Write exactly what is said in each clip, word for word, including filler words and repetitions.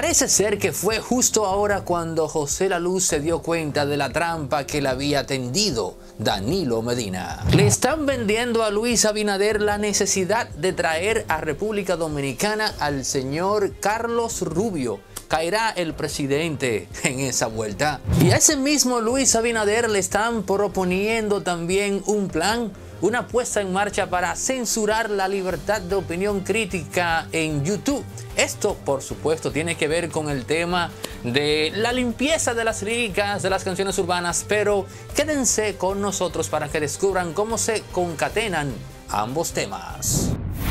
Parece ser que fue justo ahora cuando José La Luz se dio cuenta de la trampa que le había tendido Danilo Medina. Le están vendiendo a Luis Abinader la necesidad de traer a República Dominicana al señor Carlos Rubio. ¿Caerá el presidente en esa vuelta? Y a ese mismo Luis Abinader le están proponiendo también un plan, una puesta en marcha para censurar la libertad de opinión crítica en YouTube. Esto, por supuesto, tiene que ver con el tema de la limpieza de las líricas de las canciones urbanas, pero quédense con nosotros para que descubran cómo se concatenan ambos temas.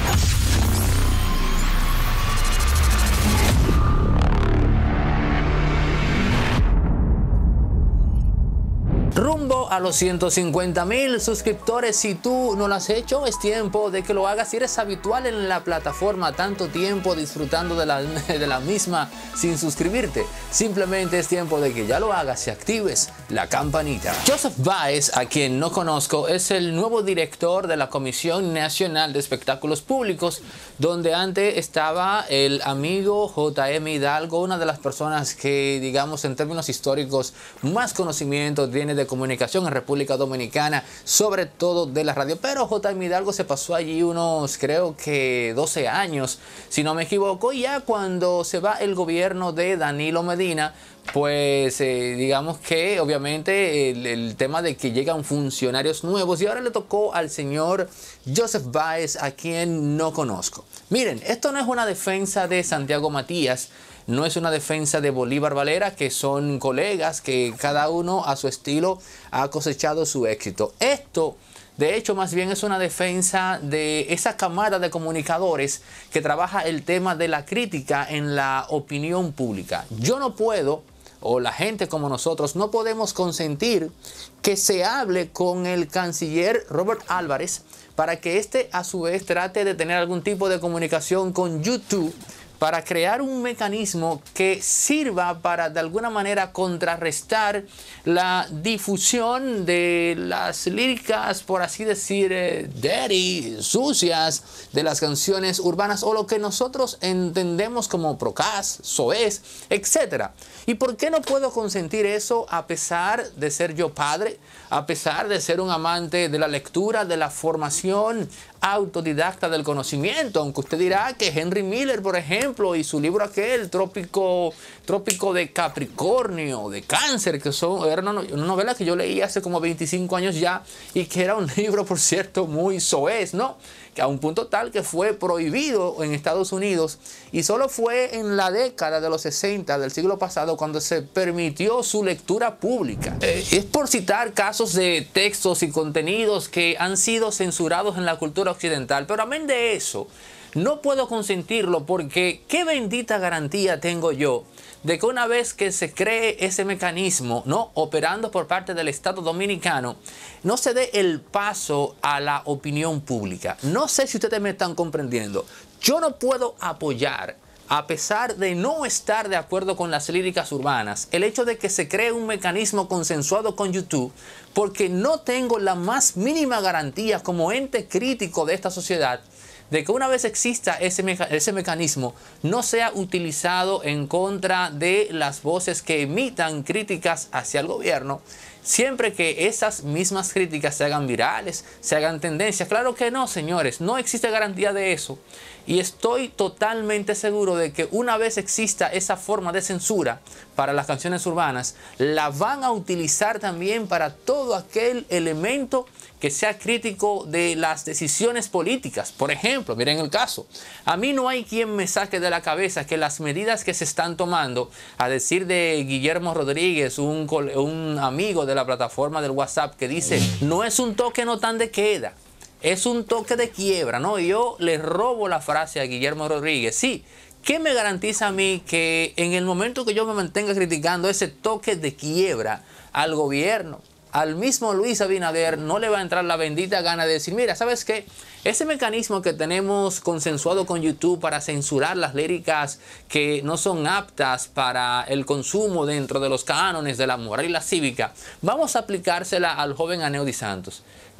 Rumbo a los ciento cincuenta mil suscriptores. Si tú no lo has hecho, es tiempo de que lo hagas. Si eres habitual en la plataforma tanto tiempo disfrutando de la, de la misma sin suscribirte, simplemente es tiempo de que ya lo hagas y actives la campanita. Joseph Báez, a quien no conozco, es el nuevo director de la Comisión Nacional de Espectáculos Públicos, donde antes estaba el amigo J M Hidalgo, una de las personas que, digamos, en términos históricos, más conocimiento tiene de comunicación en República Dominicana, sobre todo de la radio. Pero J M Hidalgo se pasó allí unos, creo que doce años, si no me equivoco, y ya cuando se va el gobierno de Danilo Medina, pues eh, digamos que obviamente el, el tema de que llegan funcionarios nuevos, y ahora le tocó al señor Joseph Báez, a quien no conozco. Miren, esto no es una defensa de Santiago Matías, no es una defensa de Bolívar Valera, que son colegas que cada uno a su estilo ha cosechado su éxito. Esto, de hecho, más bien es una defensa de esa camada de comunicadores que trabaja el tema de la crítica en la opinión pública. Yo no puedo, o la gente como nosotros, no podemos consentir que se hable con el canciller Robert Álvarez para que éste a su vez trate de tener algún tipo de comunicación con YouTube, para crear un mecanismo que sirva para de alguna manera contrarrestar la difusión de las líricas, por así decir, eh, dirty, sucias, de las canciones urbanas, o lo que nosotros entendemos como procas, soez, etcétera. ¿Y por qué no puedo consentir eso a pesar de ser yo padre, a pesar de ser un amante de la lectura, de la formación autodidacta del conocimiento? Aunque usted dirá que Henry Miller, por ejemplo, y su libro aquel, Trópico, Trópico de Capricornio, de Cáncer, que son, era una, una novela que yo leí hace como veinticinco años ya, y que era un libro, por cierto, muy soez, ¿no? Que a un punto tal que fue prohibido en Estados Unidos, y solo fue en la década de los sesenta del siglo pasado cuando se permitió su lectura pública. Eh, es por citar casos de textos y contenidos que han sido censurados en la cultura occidental, pero amén de eso, no puedo consentirlo, porque qué bendita garantía tengo yo de que una vez que se cree ese mecanismo, ¿no?, operando por parte del Estado Dominicano, no se dé el paso a la opinión pública. No sé si ustedes me están comprendiendo. Yo no puedo apoyar, a pesar de no estar de acuerdo con las líricas urbanas, el hecho de que se cree un mecanismo consensuado con YouTube, porque no tengo la más mínima garantía como ente crítico de esta sociedad de que una vez exista ese, meca ese mecanismo, no sea utilizado en contra de las voces que emitan críticas hacia el gobierno, siempre que esas mismas críticas se hagan virales, se hagan tendencias. Claro que no, señores, no existe garantía de eso. Y estoy totalmente seguro de que una vez exista esa forma de censura para las canciones urbanas, la van a utilizar también para todo aquel elemento que sea crítico de las decisiones políticas. Por ejemplo, miren el caso. A mí no hay quien me saque de la cabeza que las medidas que se están tomando, a decir de Guillermo Rodríguez, un, un amigo de la plataforma del WhatsApp, que dice, no es un toque no tan de queda, es un toque de quiebra, ¿no? Y yo le robo la frase a Guillermo Rodríguez. Sí, ¿qué me garantiza a mí que en el momento que yo me mantenga criticando ese toque de quiebra al gobierno, al mismo Luis Abinader, no le va a entrar la bendita gana de decir, mira, ¿sabes qué? Ese mecanismo que tenemos consensuado con YouTube para censurar las líricas que no son aptas para el consumo dentro de los cánones de la moral y la cívica, vamos a aplicársela al joven Aneudi Santos.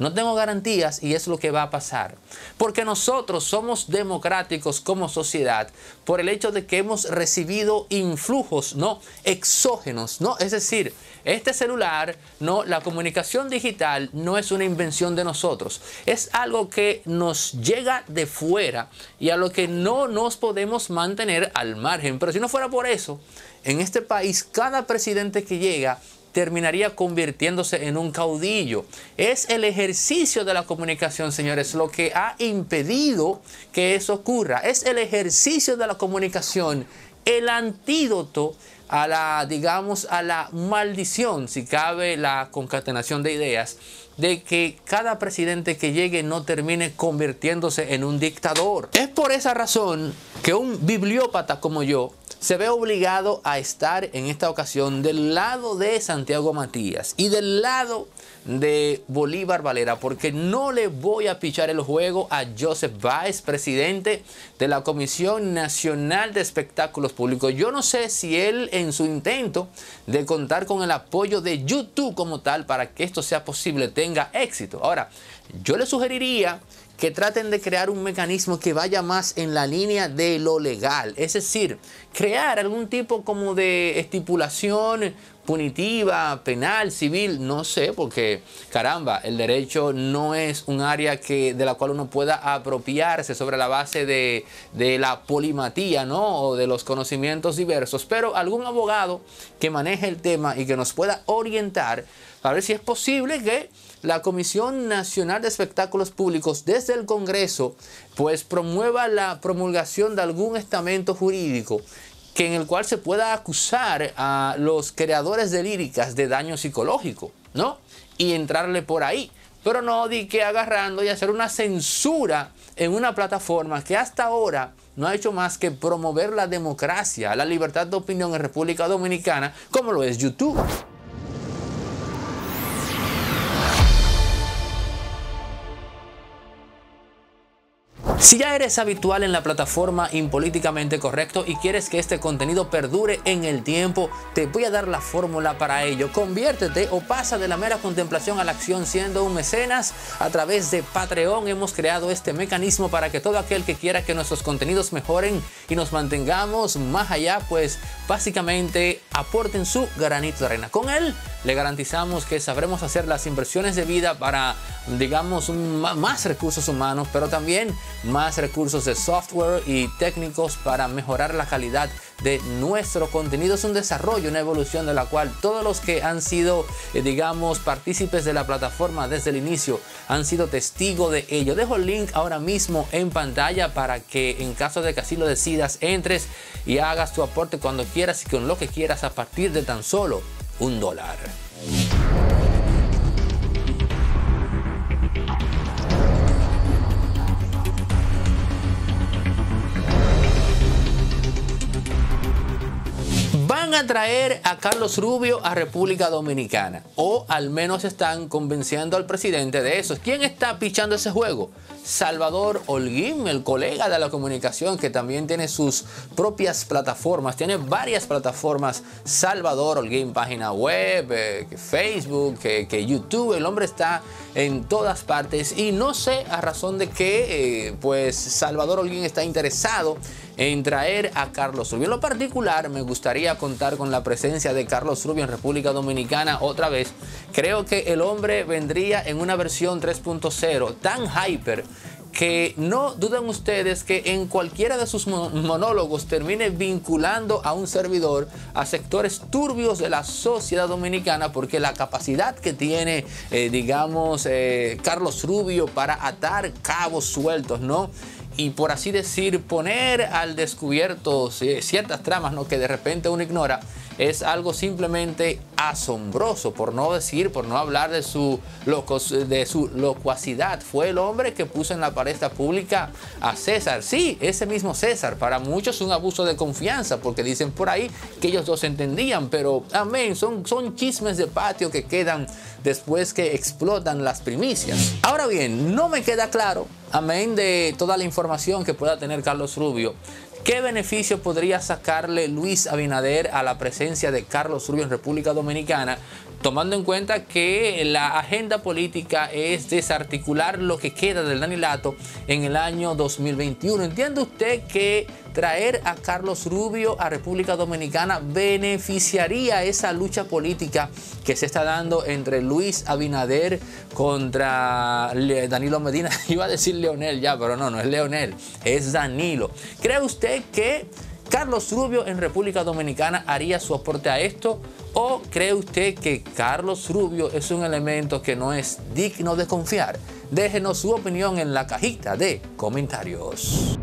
No tengo garantías y es lo que va a pasar. Porque nosotros somos democráticos como sociedad por el hecho de que hemos recibido influjos, ¿no?, exógenos, ¿no? Es decir, este celular, no, la comunicación digital no es una invención de nosotros. Es algo que nos llega de fuera y a lo que no nos podemos mantener al margen. Pero si no fuera por eso, en este país cada presidente que llega terminaría convirtiéndose en un caudillo. Es el ejercicio de la comunicación, señores, lo que ha impedido que eso ocurra. Es el ejercicio de la comunicación el antídoto a la, digamos, a la maldición, si cabe la concatenación de ideas, de que cada presidente que llegue no termine convirtiéndose en un dictador. Es por esa razón que un bibliópata como yo se ve obligado a estar en esta ocasión del lado de Santiago Matías y del lado de Bolívar Valera, porque no le voy a pichar el juego a Joseph Báez, presidente de la Comisión Nacional de Espectáculos Públicos. Yo no sé si él, en su intento de contar con el apoyo de YouTube como tal para que esto sea posible, tenga éxito. Ahora, yo le sugeriría que traten de crear un mecanismo que vaya más en la línea de lo legal. Es decir, crear algún tipo como de estipulación punitiva, penal, civil, no sé, porque caramba, el derecho no es un área que, de la cual uno pueda apropiarse sobre la base de, de la polimatía, ¿no?, o de los conocimientos diversos, pero algún abogado que maneje el tema y que nos pueda orientar a ver si es posible que la Comisión Nacional de Espectáculos Públicos desde el Congreso pues promueva la promulgación de algún estamento jurídico que en el cual se pueda acusar a los creadores de líricas de daño psicológico, ¿no? Y entrarle por ahí. Pero no di que agarrando y hacer una censura en una plataforma que hasta ahora no ha hecho más que promover la democracia, la libertad de opinión en República Dominicana, como lo es YouTube. Si ya eres habitual en la plataforma Impolíticamente Correcto y quieres que este contenido perdure en el tiempo, te voy a dar la fórmula para ello. Conviértete o pasa de la mera contemplación a la acción siendo un mecenas. A través de Patreon hemos creado este mecanismo para que todo aquel que quiera que nuestros contenidos mejoren y nos mantengamos más allá, pues básicamente aporten su granito de arena. Con él le garantizamos que sabremos hacer las inversiones de vida para, digamos, un, más recursos humanos, pero también más recursos de software y técnicos para mejorar la calidad de nuestro contenido. Es un desarrollo, una evolución de la cual todos los que han sido, eh, digamos, partícipes de la plataforma desde el inicio han sido testigos de ello. Dejo el link ahora mismo en pantalla para que en caso de que así lo decidas, entres y hagas tu aporte cuando quieras y con lo que quieras a partir de tan solo un dólar. Van a traer a Carlos Rubio a República Dominicana, o al menos están convenciendo al presidente de eso. ¿Quién está pichando ese juego? Salvador Holguín, el colega de la comunicación que también tiene sus propias plataformas, tiene varias plataformas. Salvador Holguín, página web, eh, Facebook, que, que YouTube, el hombre está en todas partes y no sé a razón de qué, eh, pues Salvador Holguín está interesado en traer a Carlos Rubio. En lo particular me gustaría contar con la presencia de Carlos Rubio en República Dominicana otra vez. Creo que el hombre vendría en una versión tres punto cero tan hyper que no duden ustedes que en cualquiera de sus monólogos termine vinculando a un servidor a sectores turbios de la sociedad dominicana, porque la capacidad que tiene, eh, digamos, eh, Carlos Rubio para atar cabos sueltos, ¿no? Y por así decir, poner al descubierto ciertas tramas, ¿no?, que de repente uno ignora, es algo simplemente asombroso, por no decir, por no hablar de su, locos, de su locuacidad. Fue el hombre que puso en la palestra pública a César. Sí, ese mismo César. Para muchos un abuso de confianza, porque dicen por ahí que ellos dos se entendían, pero amén, son, son chismes de patio que quedan después que explotan las primicias. Ahora bien, no me queda claro, amén de toda la información que pueda tener Carlos Rubio, ¿qué beneficio podría sacarle Luis Abinader a la presencia de Carlos Rubio en República Dominicana? tomando en cuenta que la agenda política es desarticular lo que queda del Danielato en el año dos mil veintiuno. ¿Entiende usted que traer a Carlos Rubio a República Dominicana beneficiaría esa lucha política que se está dando entre Luis Abinader contra Danilo Medina? Iba a decir Leonel ya, pero no, no es Leonel, es Danilo. ¿Cree usted que Carlos Rubio en República Dominicana haría su aporte a esto? ¿O cree usted que Carlos Rubio es un elemento que no es digno de confiar? Déjenos su opinión en la cajita de comentarios.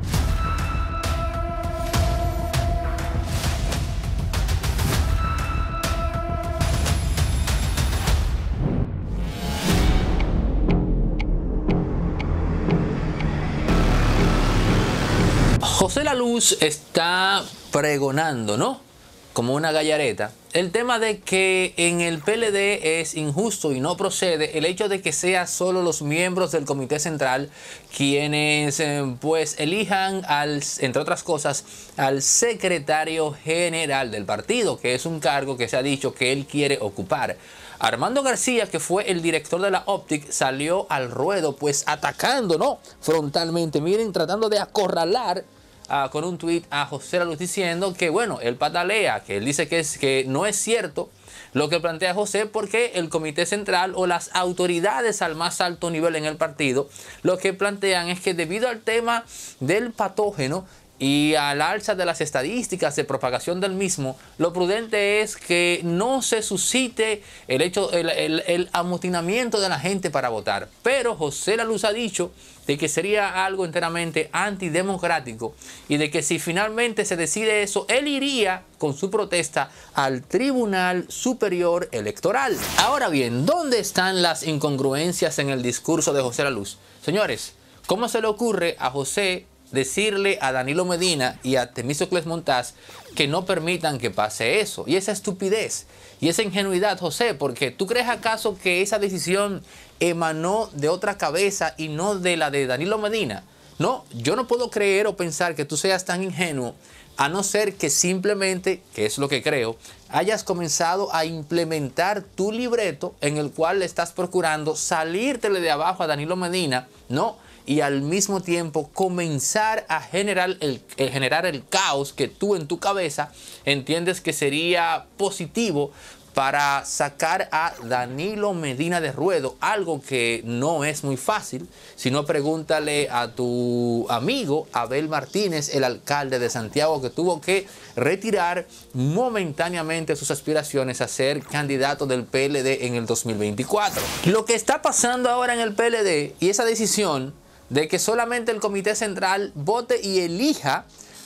José La Luz está pregonando, ¿no?, como una gallareta, el tema de que en el P L D es injusto y no procede el hecho de que sea solo los miembros del Comité Central quienes eh, pues elijan, al, entre otras cosas, al secretario general del partido, que es un cargo que se ha dicho que él quiere ocupar. Armando García, que fue el director de la Optic, salió al ruedo pues atacando, ¿no?, frontalmente, miren, tratando de acorralar Uh, con un tuit a José La Luz diciendo que, bueno, él patalea, que él dice que, es, que no es cierto lo que plantea José, porque el Comité Central o las autoridades al más alto nivel en el partido lo que plantean es que debido al tema del patógeno y al alza de las estadísticas de propagación del mismo, lo prudente es que no se suscite el hecho, el, el, el amotinamiento de la gente para votar. Pero José La Luz ha dicho de que sería algo enteramente antidemocrático y de que si finalmente se decide eso, él iría con su protesta al Tribunal Superior Electoral. Ahora bien, ¿dónde están las incongruencias en el discurso de José La Luz? Señores, ¿cómo se le ocurre a José decirle a Danilo Medina y a Temístocles Montaz que no permitan que pase eso? Y esa estupidez y esa ingenuidad, José, porque ¿tú crees acaso que esa decisión emanó de otra cabeza y no de la de Danilo Medina? No, yo no puedo creer o pensar que tú seas tan ingenuo, a no ser que simplemente, que es lo que creo, hayas comenzado a implementar tu libreto en el cual le estás procurando salírtele de abajo a Danilo Medina, ¿no?, y al mismo tiempo comenzar a generar el, el, generar el caos que tú en tu cabeza entiendes que sería positivo para sacar a Danilo Medina de ruedo, algo que no es muy fácil. Si no, pregúntale a tu amigo Abel Martínez, el alcalde de Santiago, que tuvo que retirar momentáneamente sus aspiraciones a ser candidato del P L D en el dos mil veinticuatro. Lo que está pasando ahora en el P L D y esa decisión de que solamente el Comité Central vote y elija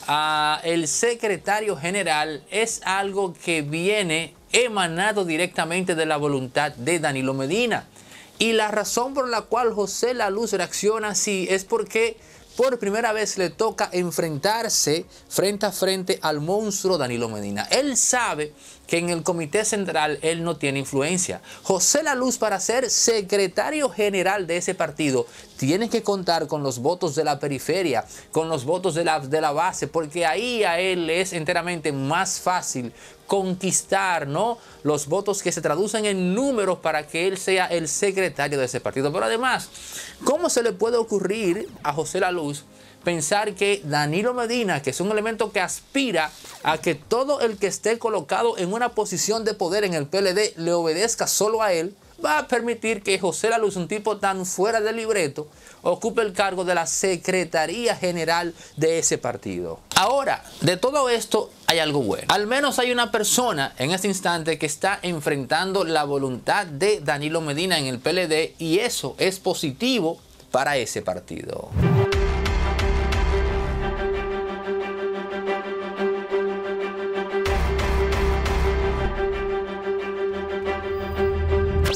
a el secretario general es algo que viene emanado directamente de la voluntad de Danilo Medina. Y la razón por la cual José La Luz reacciona así es porque por primera vez le toca enfrentarse frente a frente al monstruo Danilo Medina. Él sabe que en el Comité Central él no tiene influencia. José La Luz, para ser secretario general de ese partido, tiene que contar con los votos de la periferia, con los votos de la, de la base, porque ahí a él es enteramente más fácil conquistar, ¿no?, los votos que se traducen en números para que él sea el secretario de ese partido. Pero además, ¿cómo se le puede ocurrir a José La Luz pensar que Danilo Medina, que es un elemento que aspira a que todo el que esté colocado en una posición de poder en el P L D le obedezca solo a él, va a permitir que José La Luz, un tipo tan fuera del libreto, ocupe el cargo de la Secretaría General de ese partido? Ahora, de todo esto hay algo bueno. Al menos hay una persona en este instante que está enfrentando la voluntad de Danilo Medina en el P L D, y eso es positivo para ese partido.